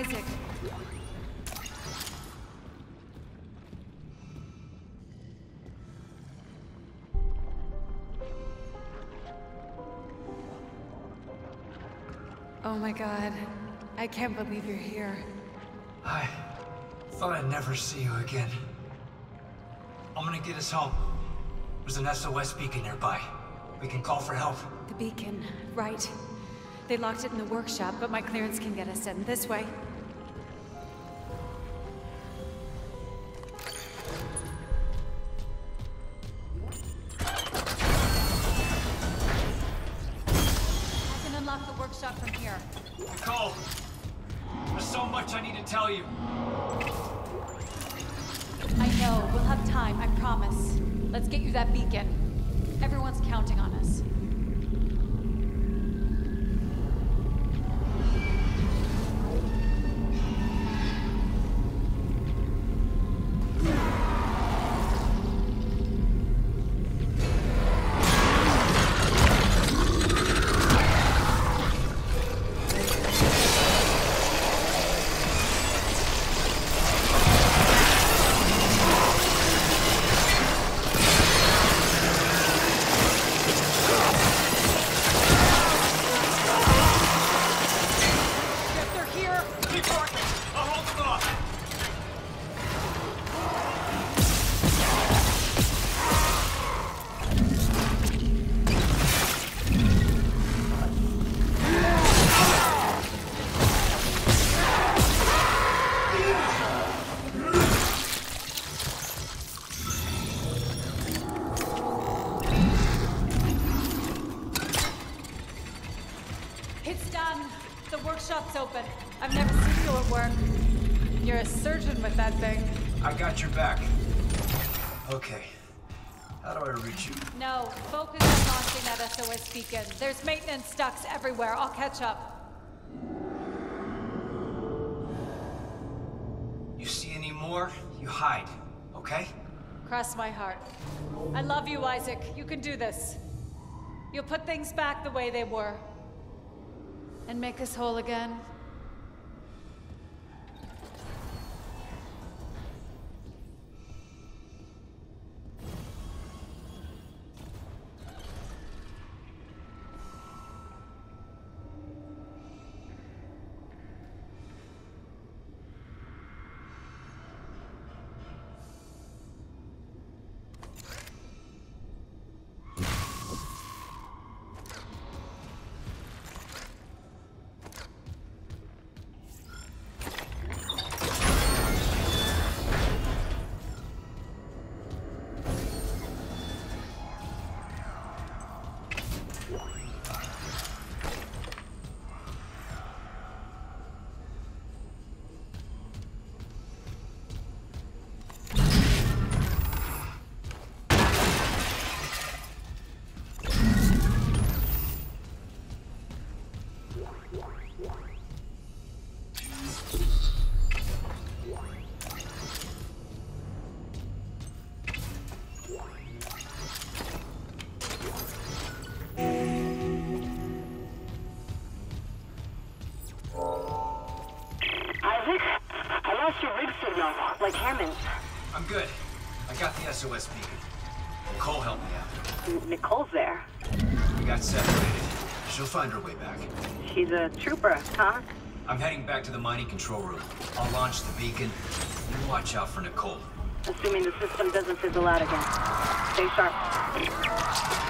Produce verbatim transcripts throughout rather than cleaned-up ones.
Isaac. Oh my god. I can't believe you're here. I thought I'd never see you again. I'm gonna get us home. There's an S O S beacon nearby. We can call for help. The beacon, right. They locked it in the workshop, but my clearance can get us in this way. I can unlock the workshop from here. Nicole! There's so much I need to tell you. I know. We'll have time, I promise. Let's get you that beacon. Everyone's counting on us. Shop's open. I've never seen you at work. You're a surgeon with that thing. I got your back. Okay. How do I reach you? No, focus on launching that S O S beacon. There's maintenance ducts everywhere. I'll catch up. You see any more, you hide, okay? Cross my heart. I love you, Isaac. You can do this. You'll put things back the way they were. And make us whole again. Like Hammond. I'm good. I got the S O S beacon. Nicole helped me out. N Nicole's there. We got separated. She'll find her way back. She's a trooper, huh? I'm heading back to the mining control room. I'll launch the beacon. You watch out for Nicole. Assuming the system doesn't fizzle out again. Stay sharp.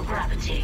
gravity.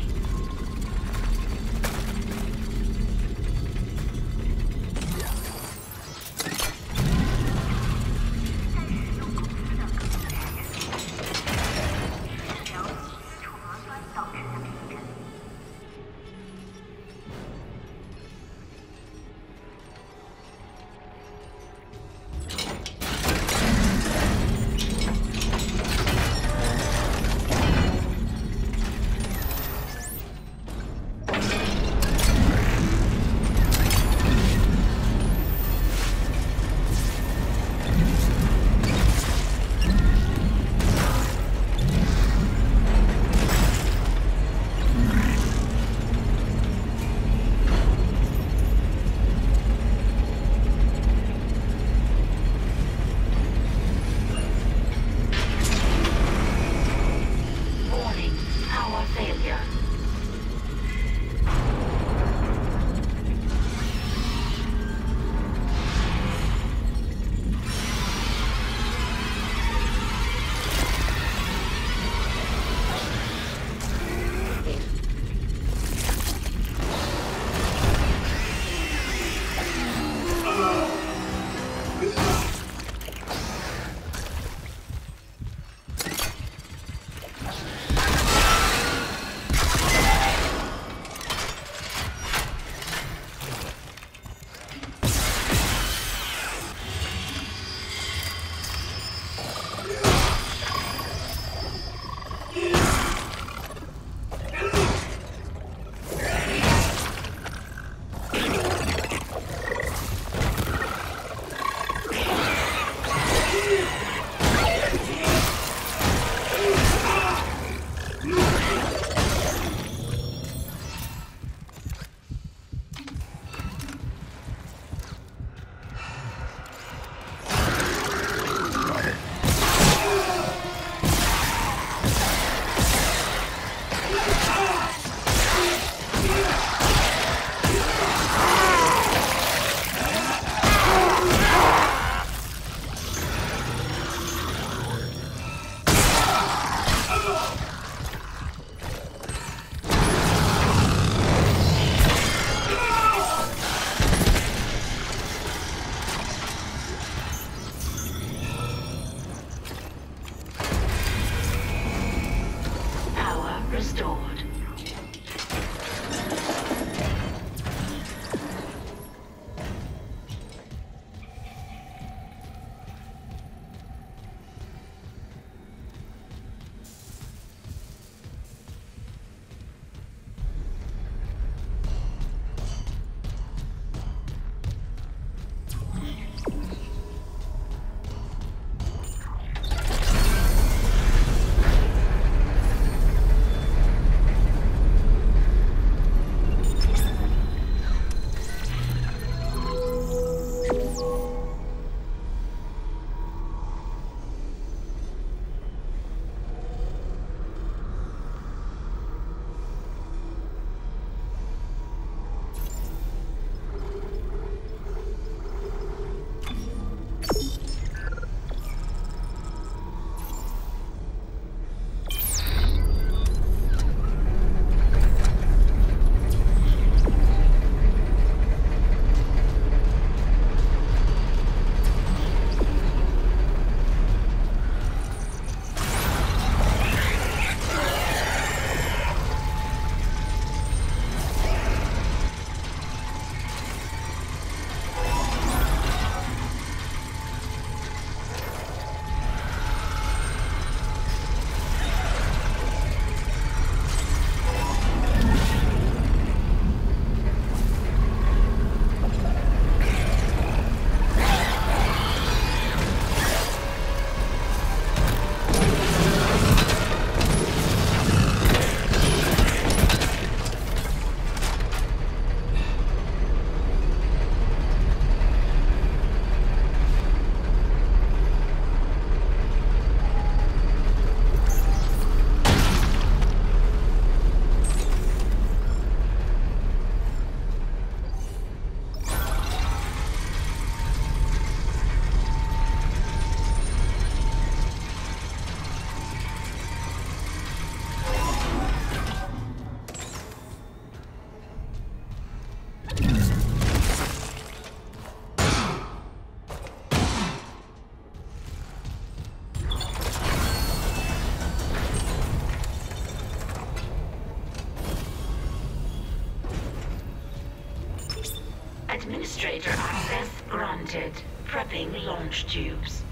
Administrator access granted. Prepping launch tubes.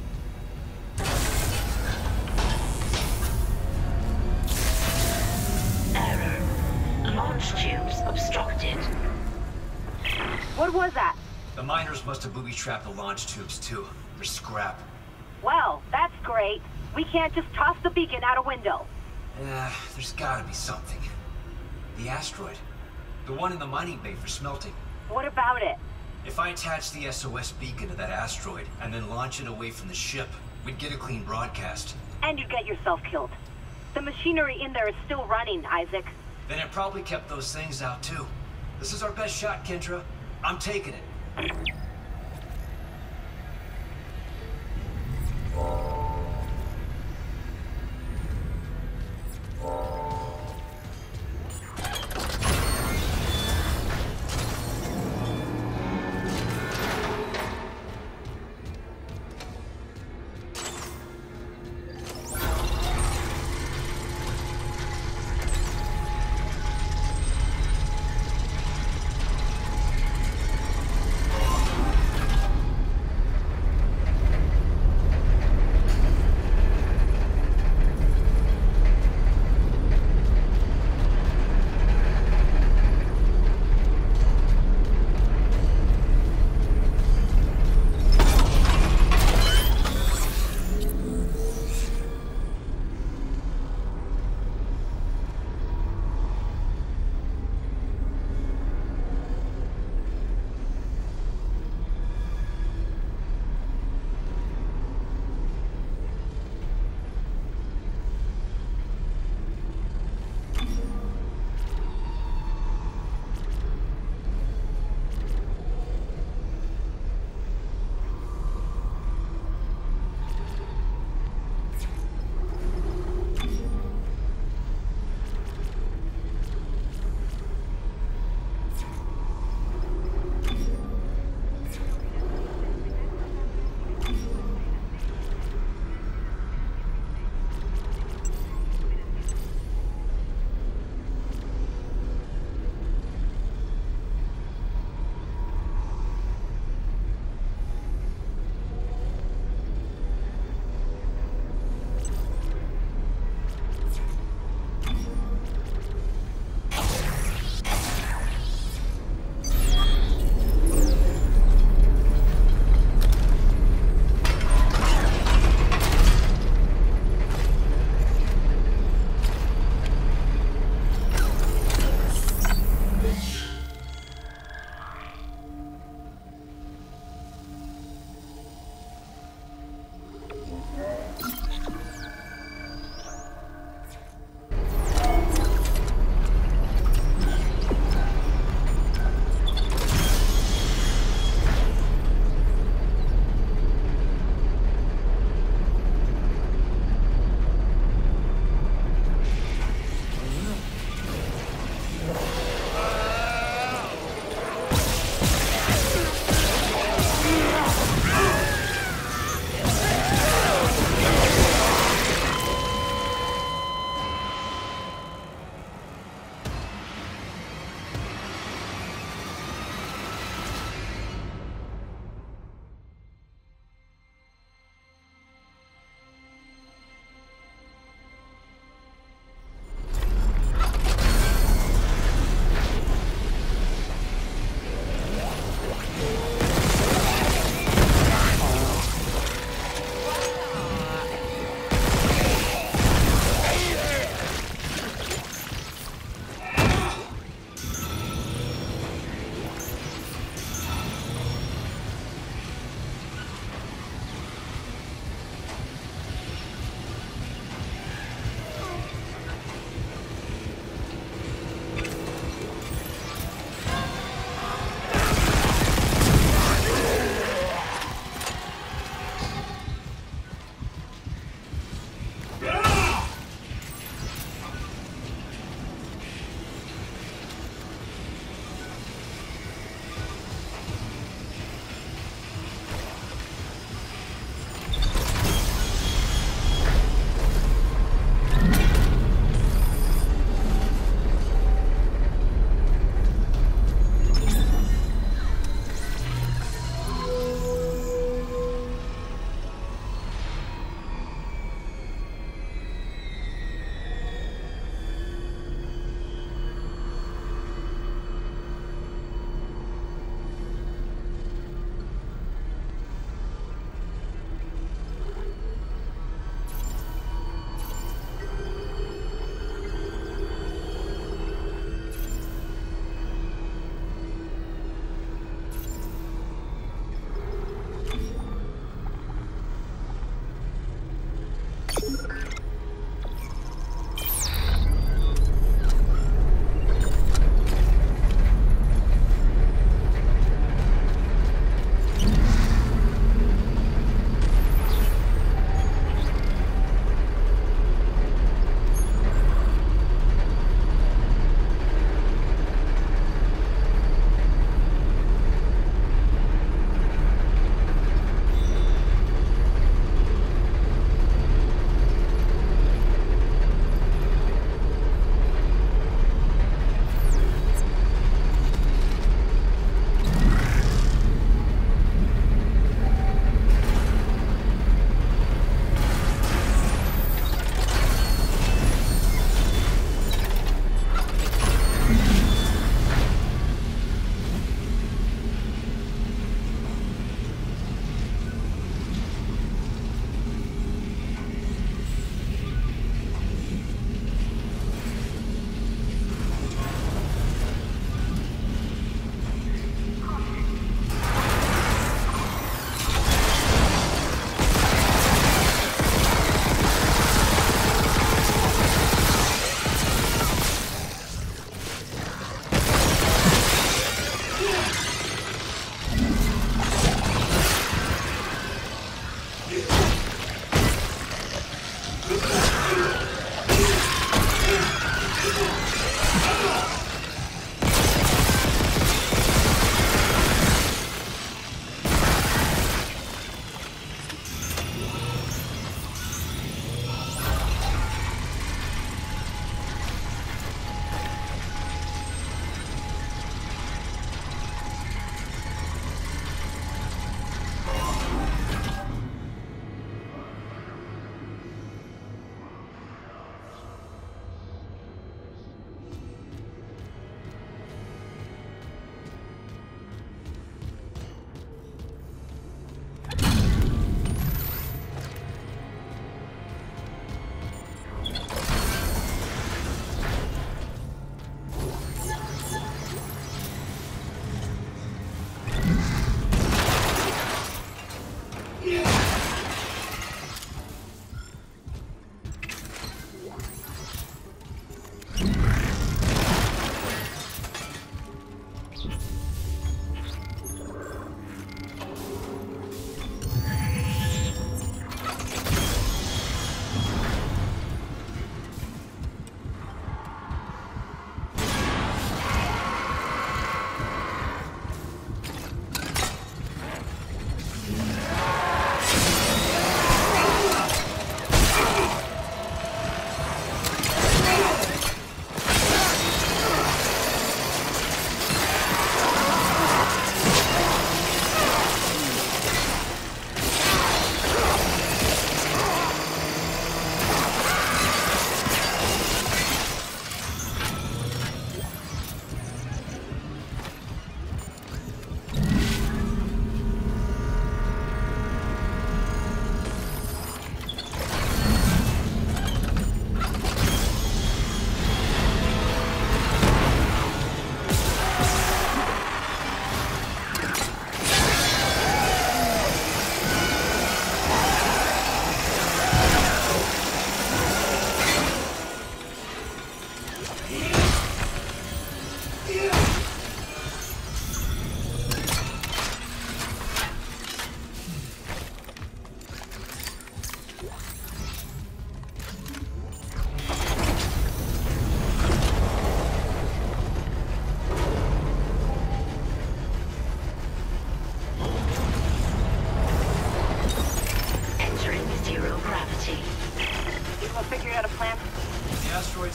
Error. Launch tubes obstructed. What was that? The miners must have booby-trapped the launch tubes, too. They're scrap. Well, that's great. We can't just toss the beacon out a window. Yeah, there's gotta be something. The asteroid. The one in the mining bay for smelting. What about it? If I attach the S O S beacon to that asteroid and then launch it away from the ship, we'd get a clean broadcast. And you'd get yourself killed. The machinery in there is still running, Isaac. Then it probably kept those things out, too. This is our best shot, Kendra. I'm taking it.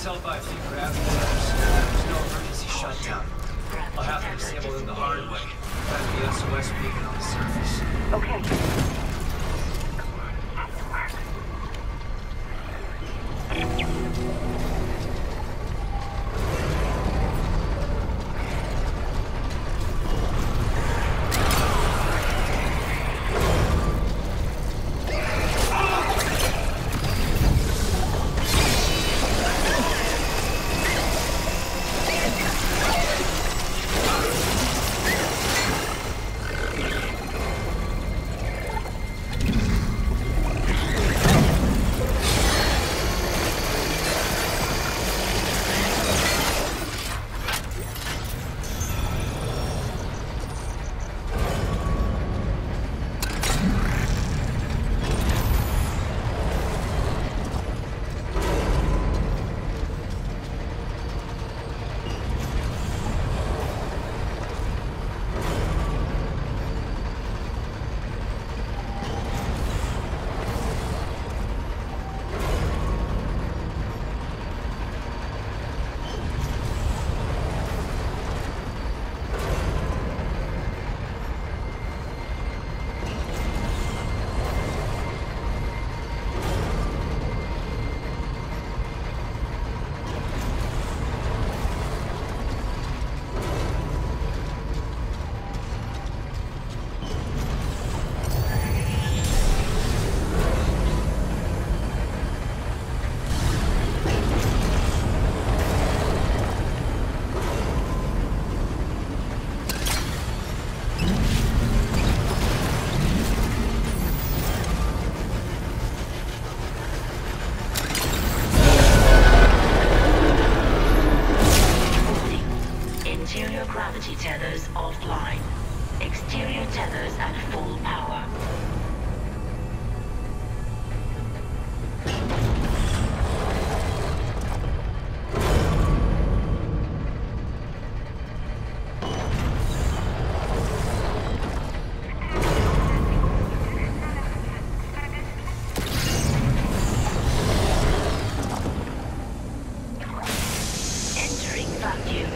sell by a few gravity tethers. There's no emergency shutdown. I'll have to disable them the hard way. Find the S O S beacon on the surface. Okay. Come on, has to work. Tethers offline. Exterior tethers at full power. Entering vacuum.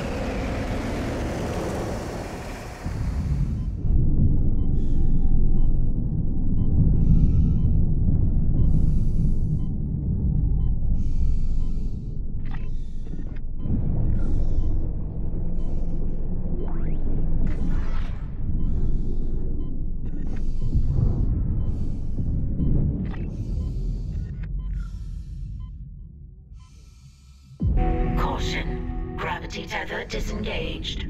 Caution. Gravity tether disengaged.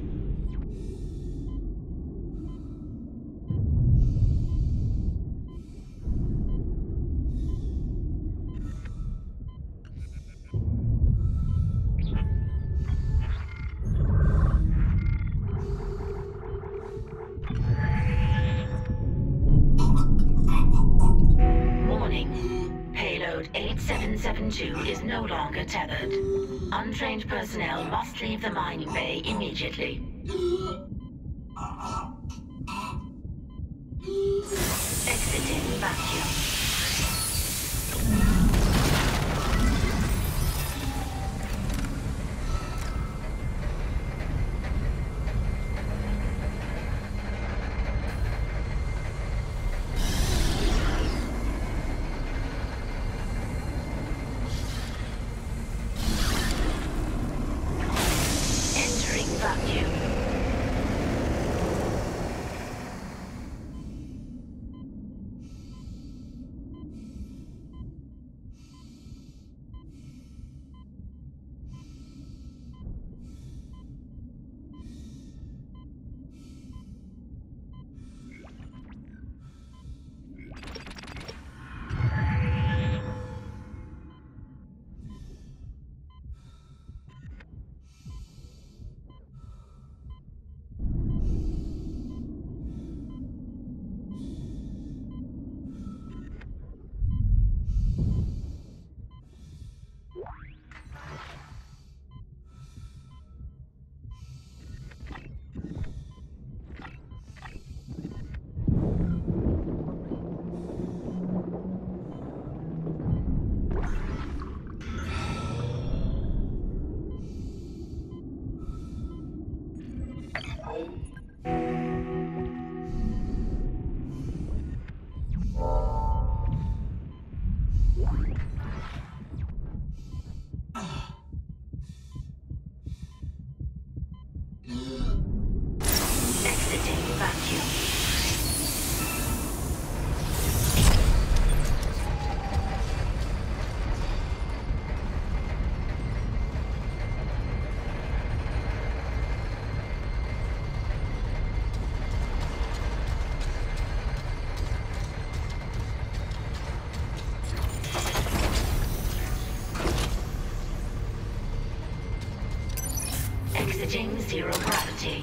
Warning. Payload eight seven seven two is no longer tethered. Untrained personnel must leave the mining bay immediately. Exiting vacuum. Vacuum. Exiting zero gravity.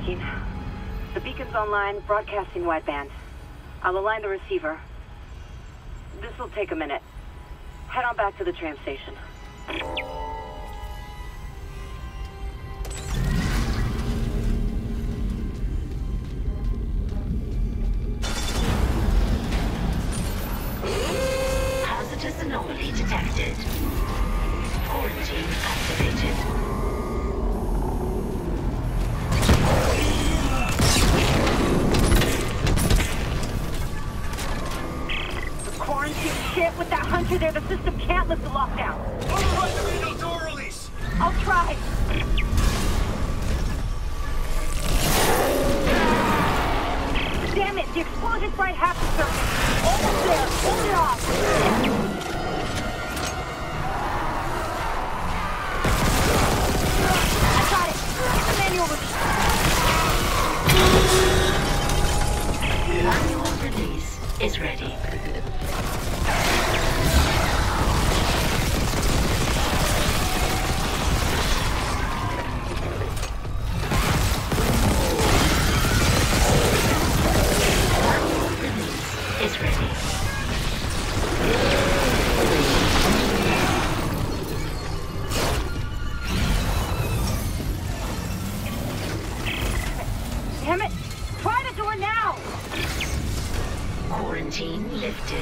speaking. The beacon's online, broadcasting wideband. I'll align the receiver. This'll take a minute. Head on back to the tram station. Hazardous anomaly detected. Quarantine activated. Quarantine shit, with that hunter there, the system can't lift the lockdown. Override the manual door release! I'll try. Damn it, the explosion's right half the circuit. Almost there, hold it off. I got it. Get the manual release. Manual release is ready. Is ready. Damn it! Try the door now! Quarantine lifted.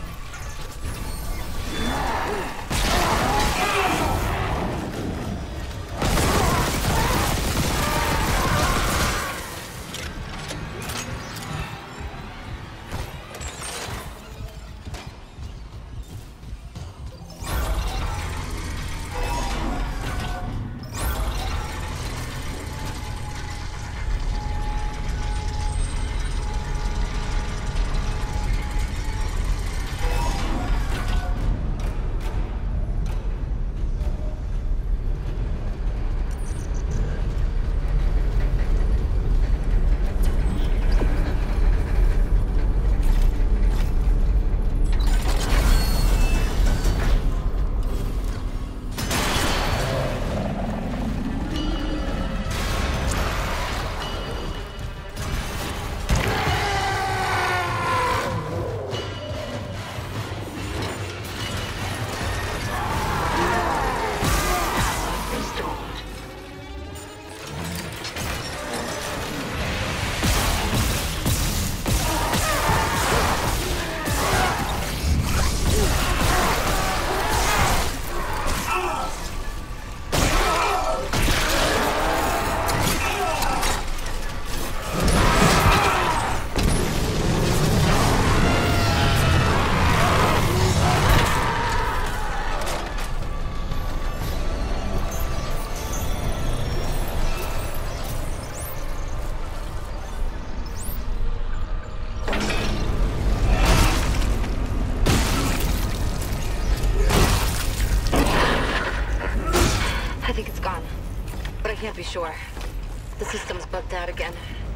Can't be sure. The system's bugged out again.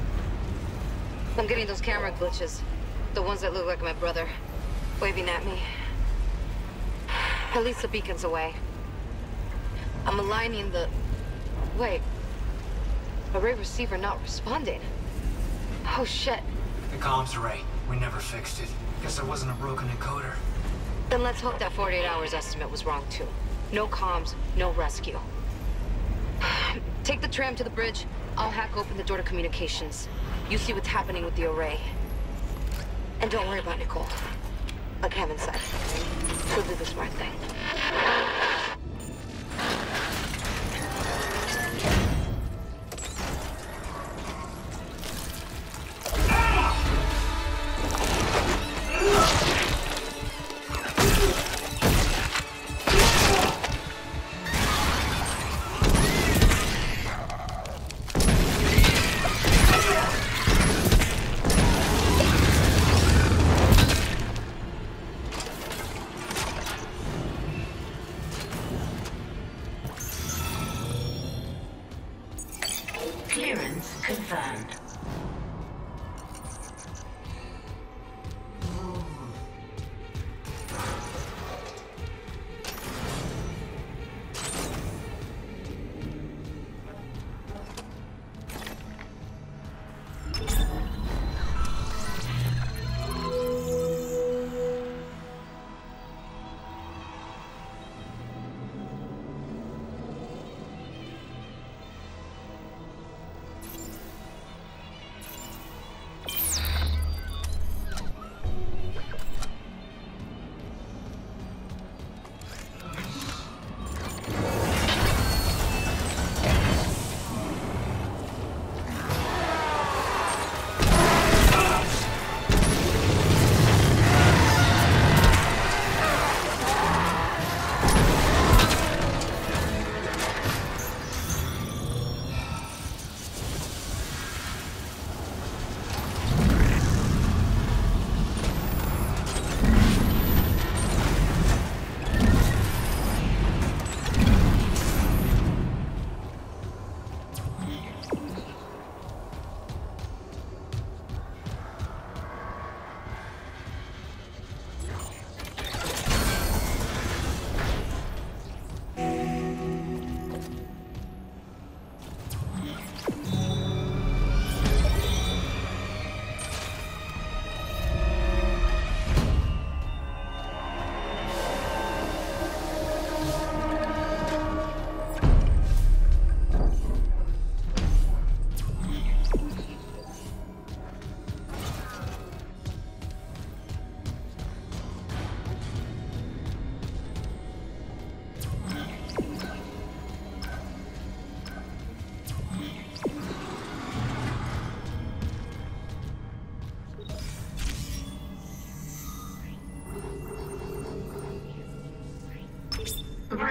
I'm getting those camera glitches. The ones that look like my brother, waving at me. At least the beacon's away. I'm aligning the... Wait. Array receiver not responding. Oh, shit. The comms array. We never fixed it. Guess there wasn't a broken encoder. Then let's hope that forty-eight hours estimate was wrong, too. No comms, no rescue. Take the tram to the bridge. I'll hack open the door to communications. You see what's happening with the array. And don't worry about Nicole. Like Hammond said, she'll do the smart thing. Clearance confirmed.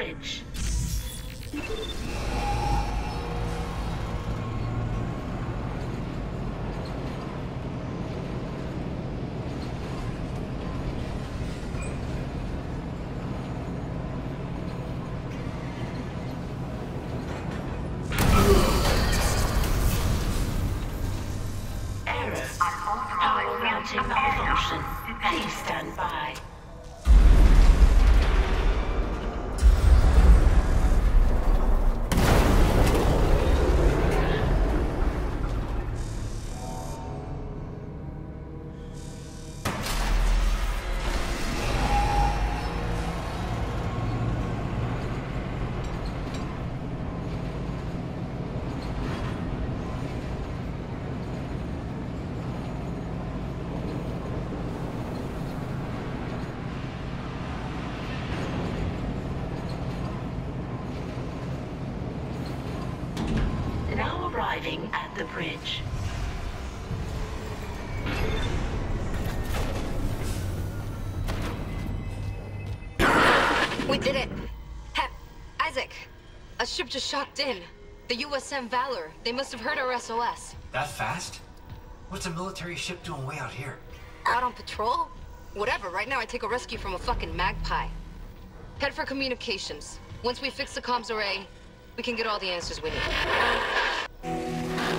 bridge. Error. Power routing malfunction. Please stand by. Now arriving at the bridge. We did it! Ha Isaac! A ship just shocked in. The U S M Valor. They must have heard our S O S. That fast? What's a military ship doing way out here? Out on patrol? Whatever, right now I take a rescue from a fucking magpie. Head for communications. Once we fix the comms array, we can get all the answers we need.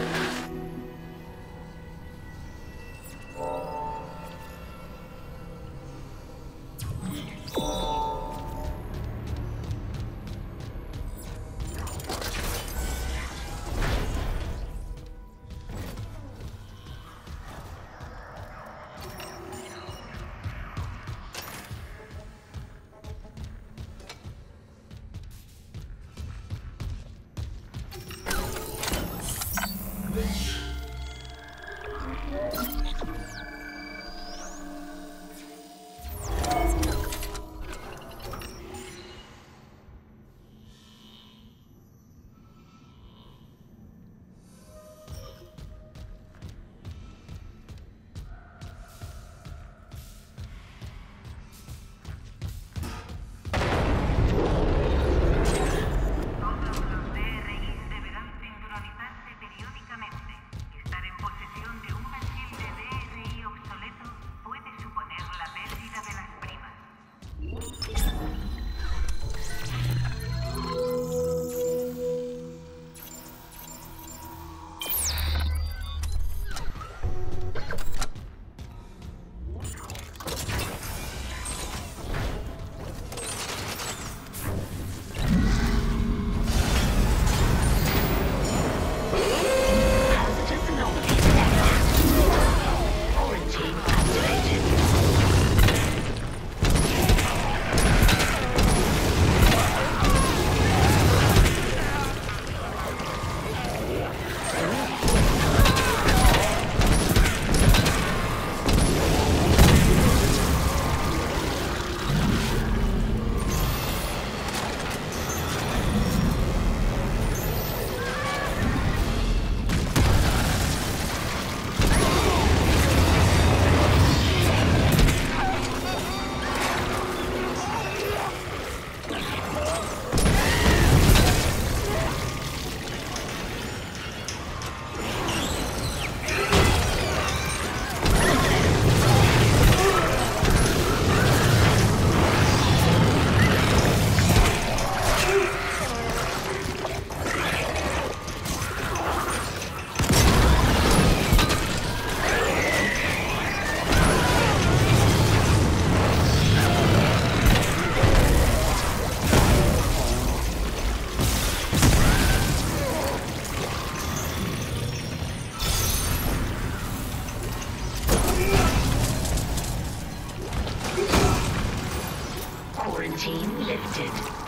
Quarantine lifted.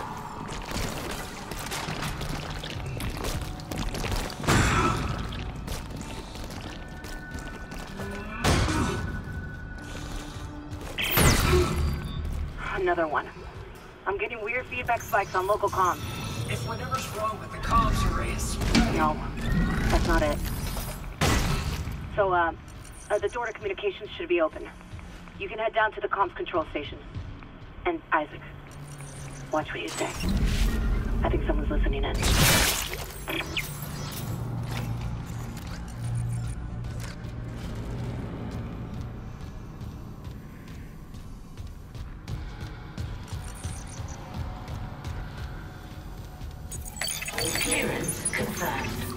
Another one. I'm getting weird feedback spikes on local comms. If whatever's wrong with the comms arrays. No, that's not it. So, uh, uh, the door to communications should be open. You can head down to the comms control station. And Isaac, watch what you say. I think someone's listening in. Clearance confirmed.